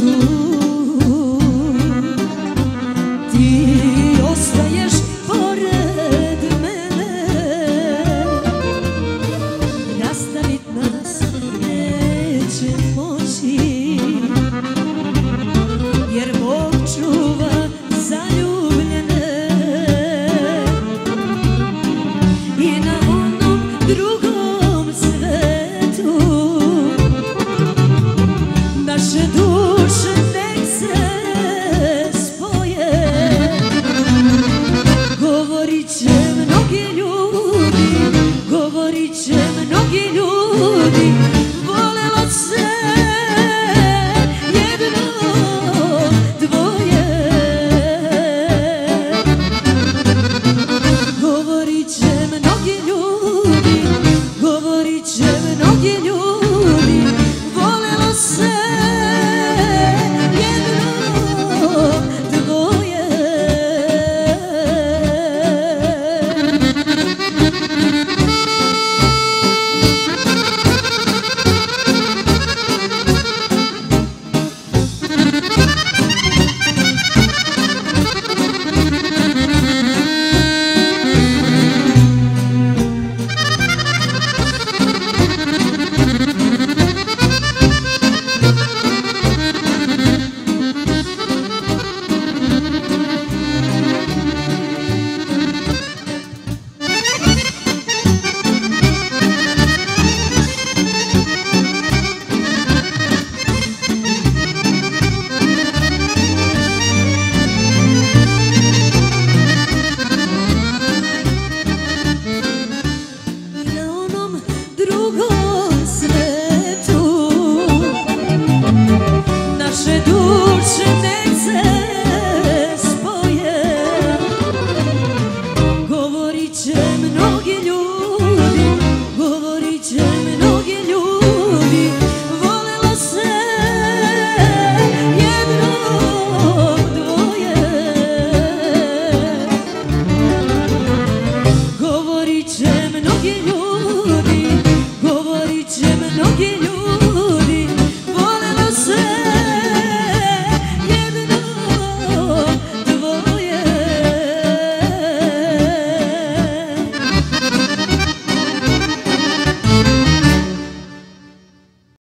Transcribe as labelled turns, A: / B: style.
A: Ti ostaješ pored mene, rastavit nas neće moći, jer Bog čuva zaljubljene. I na onom drugom svetu naše duše nek se spoje. Govorit će mnogi ljudi, govorit će mnogi ljudi, volelo se jedno, dvoje. Govorit će mnogi ljudi, govorit će mnogi ljudi, volelo se jedno, dvoje. Naše duše ne